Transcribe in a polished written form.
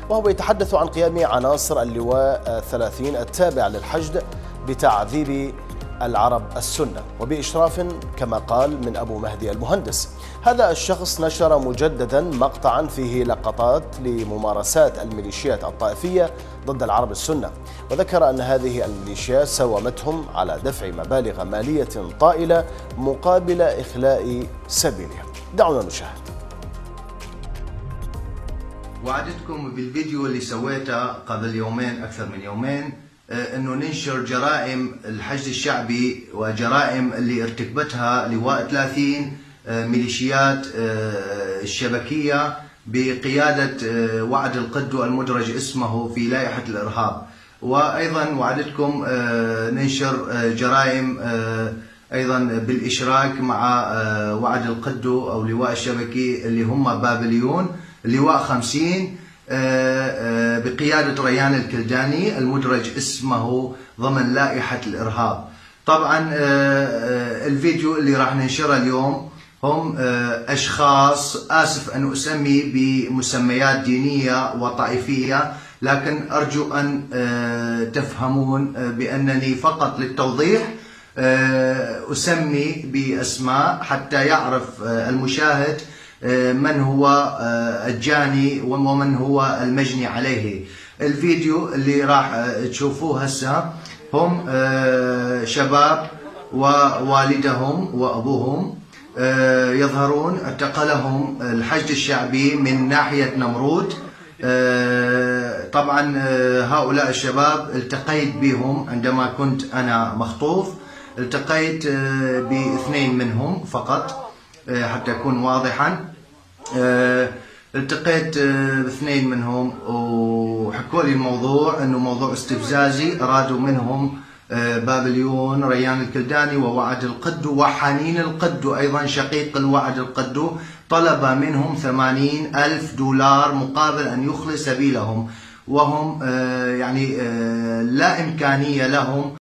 وهو يتحدث عن قيام عناصر اللواء 30 التابع للحشد بتعذيب العرب السنة وبإشراف كما قال من أبو مهدي المهندس. هذا الشخص نشر مجددا مقطعا فيه لقطات لممارسات الميليشيات الطائفية ضد العرب السنة، وذكر أن هذه الميليشيات سومتهم على دفع مبالغ مالية طائلة مقابل إخلاء سبيلهم. دعونا نشاهد. وعدتكم بالفيديو اللي سويته قبل يومين أكثر من يومين أنه ننشر جرائم الحشد الشعبي وجرائم اللي ارتكبتها لواء 30 ميليشيات الشبكية بقيادة وعد القدو المدرج اسمه في لائحة الإرهاب. وأيضا وعدتكم ننشر جرائم أيضا بالإشراك مع وعد القدو أو لواء الشبكي اللي هم بابليون، لواء 50 بقيادة ريان الكلداني المدرج اسمه ضمن لائحة الإرهاب. طبعا الفيديو اللي راح ننشره اليوم هم أشخاص، آسف أن أسمي بمسميات دينية وطائفية، لكن أرجو أن تفهمون بأنني فقط للتوضيح أسمي بأسماء حتى يعرف المشاهد من هو الجاني ومن هو المجني عليه. الفيديو اللي راح تشوفوه هسه هم شباب ووالدهم وأبوهم يظهرون اعتقلهم الحشد الشعبي من ناحية نمرود. طبعا هؤلاء الشباب التقيت بهم عندما كنت أنا مخطوف، التقيت باثنين منهم فقط حتى أكون واضحا. التقيت باثنين منهم وحكوا لي الموضوع أنه موضوع استفزازي، أرادوا منهم بابليون ريان الكلداني ووعد القدو وحنين القدو أيضا شقيق الوعد القدو، طلب منهم 80,000 دولار مقابل أن يخلي سبيلهم، وهم يعني لا إمكانية لهم